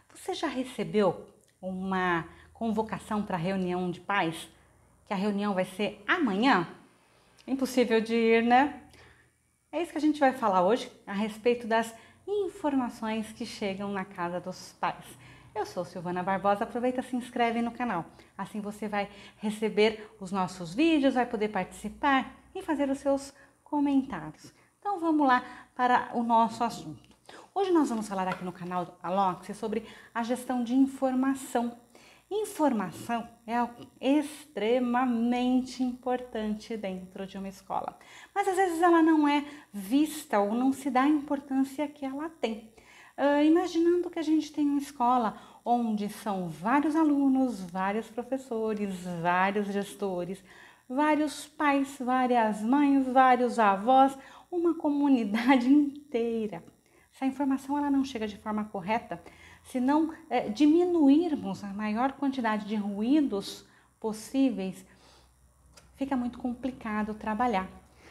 Você já recebeu uma convocação para reunião de pais? Que a reunião vai ser amanhã? Impossível de ir, né? É isso que a gente vai falar hoje a respeito das informações que chegam na casa dos pais. Eu sou Silvana Barbosa, aproveita e se inscreve no canal. Assim você vai receber os nossos vídeos, vai poder participar e fazer os seus comentários. Então vamos lá para o nosso assunto. Hoje nós vamos falar aqui no canal Aloxi sobre a gestão de informação. Informação é algo extremamente importante dentro de uma escola, mas às vezes ela não é vista ou não se dá a importância que ela tem. Imaginando que a gente tem uma escola onde são vários alunos, vários professores, vários gestores, vários pais, várias mães, vários avós, uma comunidade inteira. Se a informação ela não chega de forma correta, se não diminuirmos a maior quantidade de ruídos possíveis, fica muito complicado trabalhar.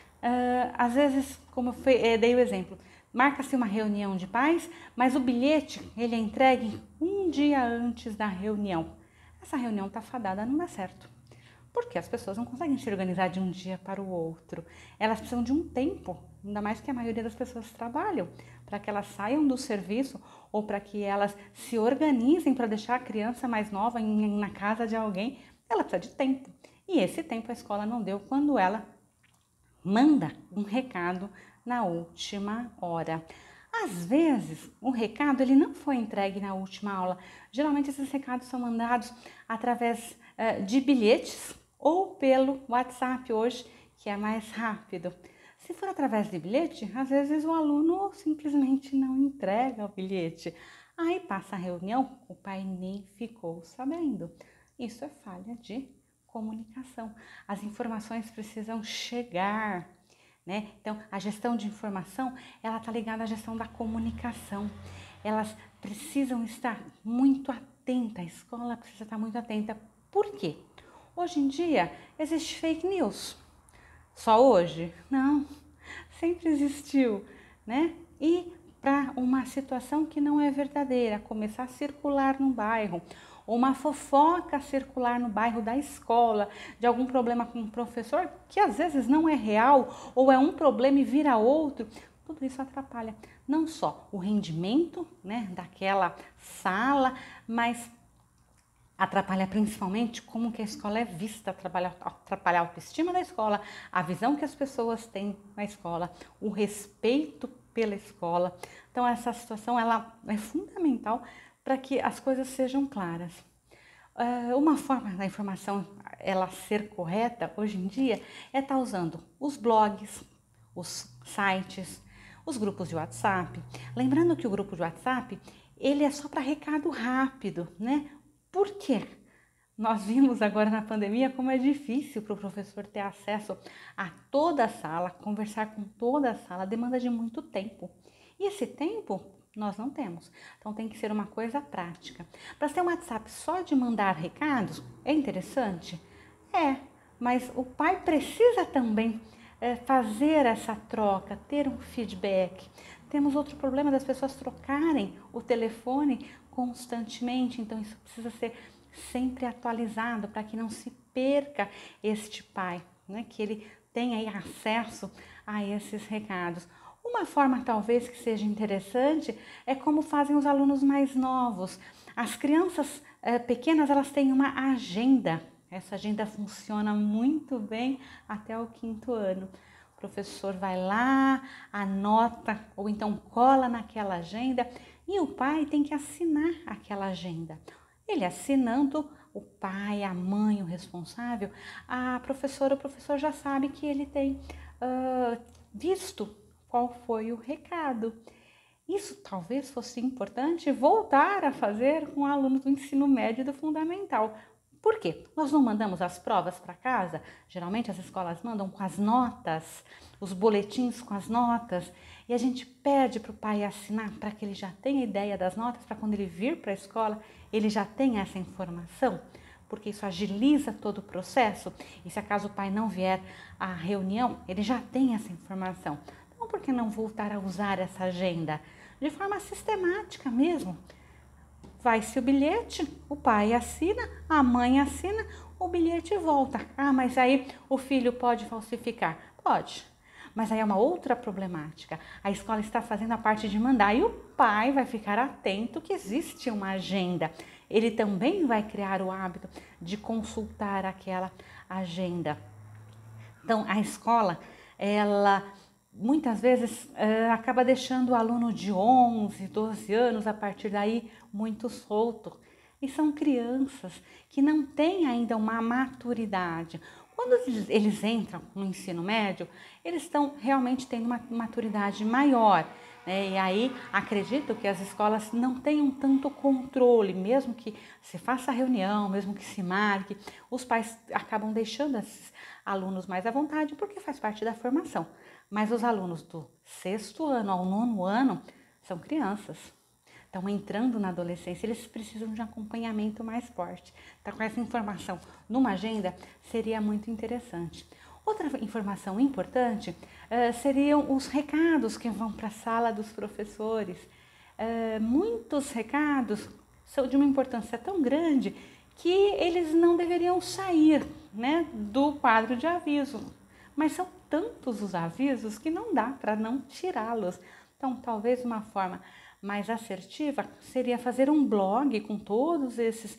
Às vezes, como eu dei o exemplo, marca-se uma reunião de pais, mas o bilhete ele é entregue um dia antes da reunião. Essa reunião está fadada a não dar certo. Porque as pessoas não conseguem se organizar de um dia para o outro. Elas precisam de um tempo, ainda mais que a maioria das pessoas trabalham, para que elas saiam do serviço ou para que elas se organizem para deixar a criança mais nova na casa de alguém. Ela precisa de tempo. E esse tempo a escola não deu quando ela manda um recado na última hora. Às vezes, o recado ele não foi entregue na última aula. Geralmente esses recados são mandados através de bilhetes ou pelo WhatsApp hoje, que é mais rápido. Se for através de bilhete, às vezes o aluno simplesmente não entrega o bilhete. Aí passa a reunião, o pai nem ficou sabendo. Isso é falha de comunicação. As informações precisam chegar, né? Então, a gestão de informação, ela está ligada à gestão da comunicação. Elas precisam estar muito atentas, a escola precisa estar muito atenta. Por quê? Hoje em dia, existe fake news. Só hoje? Não, sempre existiu, né? E para uma situação que não é verdadeira, começar a circular no bairro, ou uma fofoca circular no bairro da escola, de algum problema com o professor, que às vezes não é real, ou é um problema e vira outro, tudo isso atrapalha não só o rendimento, né, daquela sala, mas atrapalha principalmente como que a escola é vista, atrapalha a autoestima da escola, a visão que as pessoas têm na escola, o respeito pela escola. Então essa situação ela é fundamental para que as coisas sejam claras. Uma forma da informação ela ser correta hoje em dia é estar usando os blogs, os sites, os grupos de WhatsApp. Lembrando que o grupo de WhatsApp ele é só para recado rápido, né? Por quê? Nós vimos agora na pandemia como é difícil para o professor ter acesso a toda a sala, conversar com toda a sala, demanda de muito tempo. E esse tempo nós não temos. Então tem que ser uma coisa prática. Para ter um WhatsApp só de mandar recados, é interessante? É, mas o pai precisa também fazer essa troca, ter um feedback. Temos outro problema das pessoas trocarem o telefone constantemente, então isso precisa ser sempre atualizado para que não se perca este pai, né? Que ele tenha aí acesso a esses recados. Uma forma talvez que seja interessante é como fazem os alunos mais novos. As crianças pequenas elas têm uma agenda. Essa agenda funciona muito bem até o 5º ano. O professor vai lá, anota ou então cola naquela agenda e o pai tem que assinar aquela agenda. Ele assinando, o pai, a mãe, o responsável, a professora, o professor já sabe que ele tem visto qual foi o recado. Isso talvez fosse importante voltar a fazer com alunos do ensino médio e do fundamental. Por quê? Nós não mandamos as provas para casa? Geralmente as escolas mandam com as notas, os boletins com as notas, e a gente pede para o pai assinar para que ele já tenha ideia das notas, para quando ele vir para a escola, ele já tenha essa informação, porque isso agiliza todo o processo, e se acaso o pai não vier à reunião, ele já tem essa informação. Então, por que não voltar a usar essa agenda? De forma sistemática mesmo. vai-se o bilhete, o pai assina, a mãe assina, o bilhete volta. Ah, mas aí o filho pode falsificar? Pode. Mas aí é uma outra problemática. A escola está fazendo a parte de mandar e o pai vai ficar atento que existe uma agenda. Ele também vai criar o hábito de consultar aquela agenda. Então, a escola, ela muitas vezes acaba deixando o aluno de 11, 12 anos, a partir daí, muito solto. E são crianças que não têm ainda uma maturidade. Quando eles entram no ensino médio, eles estão realmente tendo uma maturidade maior, né? E aí acredito que as escolas não tenham tanto controle, mesmo que se faça reunião, mesmo que se marque, os pais acabam deixando esses alunos mais à vontade, porque faz parte da formação. Mas os alunos do 6º ano ao 9º ano são crianças. Estão entrando na adolescência, eles precisam de um acompanhamento mais forte. Então, com essa informação numa agenda, seria muito interessante. Outra informação importante seriam os recados que vão para a sala dos professores. Muitos recados são de uma importância tão grande que eles não deveriam sair, né, do quadro de aviso. Mas são tantos os avisos que não dá para não tirá-los. Então, talvez uma forma mais assertiva seria fazer um blog com todos esses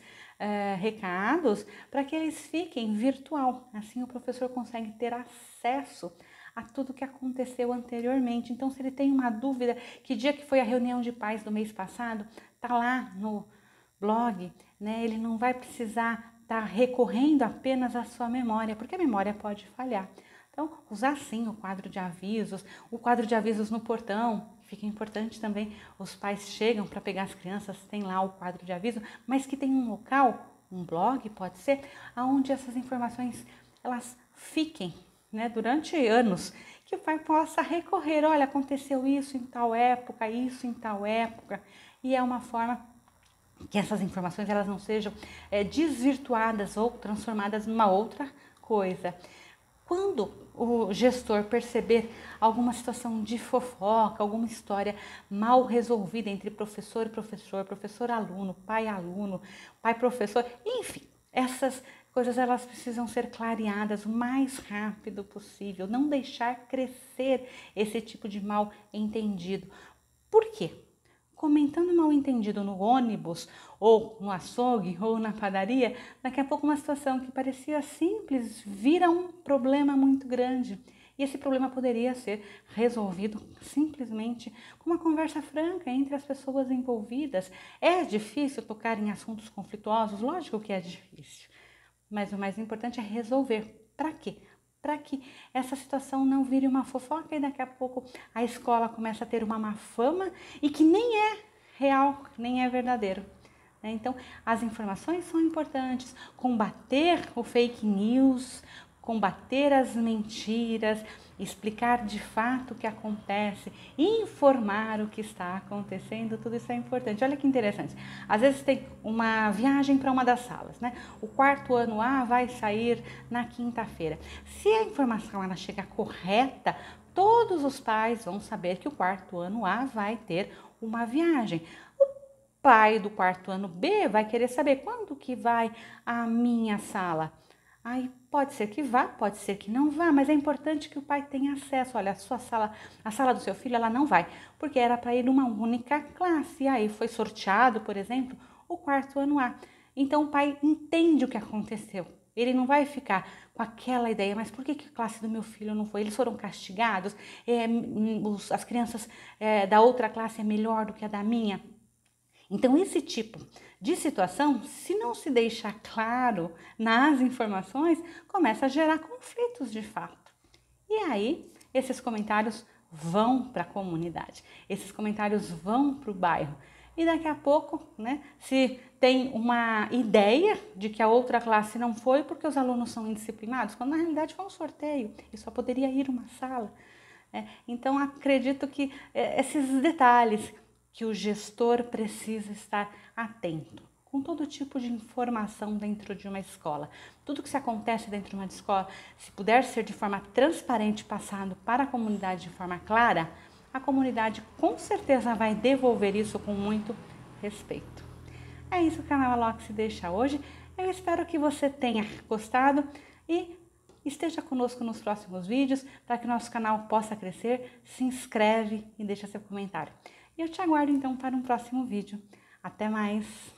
recados para que eles fiquem virtual. Assim o professor consegue ter acesso a tudo que aconteceu anteriormente. Então, se ele tem uma dúvida, que dia que foi a reunião de pais do mês passado, tá lá no blog, né? Ele não vai precisar estar recorrendo apenas à sua memória, porque a memória pode falhar. Então, usar sim o quadro de avisos no portão. Fica importante também, os pais chegam para pegar as crianças, tem lá o quadro de aviso, mas que tem um local, um blog pode ser, onde essas informações elas fiquem, né, durante anos, que o pai possa recorrer, olha, aconteceu isso em tal época, isso em tal época, e é uma forma que essas informações elas não sejam desvirtuadas ou transformadas numa outra coisa. Quando o gestor perceber alguma situação de fofoca, alguma história mal resolvida entre professor e professor, professor-aluno, pai-aluno, pai-professor, enfim, essas coisas elas precisam ser clareadas o mais rápido possível, não deixar crescer esse tipo de mal entendido. Por quê? Comentando mal entendido no ônibus, ou no açougue, ou na padaria, daqui a pouco uma situação que parecia simples vira um problema muito grande. E esse problema poderia ser resolvido simplesmente com uma conversa franca entre as pessoas envolvidas. É difícil tocar em assuntos conflituosos? Lógico que é difícil. Mas o mais importante é resolver. Para quê? Para que essa situação não vire uma fofoca e daqui a pouco a escola começa a ter uma má fama e que nem é real, nem é verdadeiro. Então, as informações são importantes, combater o fake news, combater as mentiras, explicar de fato o que acontece, informar o que está acontecendo, tudo isso é importante. Olha que interessante, às vezes tem uma viagem para uma das salas, né? O 4º ano A vai sair na quinta-feira. Se a informação ela chegar correta, todos os pais vão saber que o 4º ano A vai ter uma viagem. O pai do 4º ano B vai querer saber quando que vai a minha sala. Aí pode ser que vá, pode ser que não vá, mas é importante que o pai tenha acesso. Olha, a sua sala, a sala do seu filho, ela não vai, porque era para ir numa única classe. E aí foi sorteado, por exemplo, o 4º ano A. Então o pai entende o que aconteceu. Ele não vai ficar com aquela ideia, mas por que a classe do meu filho não foi? Eles foram castigados? As crianças da outra classe é melhor do que a da minha? Então, esse tipo de situação, se não se deixar claro nas informações, começa a gerar conflitos de fato. E aí, esses comentários vão para a comunidade, esses comentários vão para o bairro. E daqui a pouco, né, se tem uma ideia de que a outra classe não foi porque os alunos são indisciplinados, quando na realidade foi um sorteio e só poderia ir uma sala. Então, acredito que esses detalhes que o gestor precisa estar atento com todo tipo de informação dentro de uma escola. Tudo que se acontece dentro de uma escola, se puder ser de forma transparente passado para a comunidade de forma clara, a comunidade com certeza vai devolver isso com muito respeito. É isso que o canal Aloxi deixa hoje. Eu espero que você tenha gostado e esteja conosco nos próximos vídeos para que nosso canal possa crescer. Se inscreve e deixa seu comentário. E eu te aguardo então para um próximo vídeo. Até mais!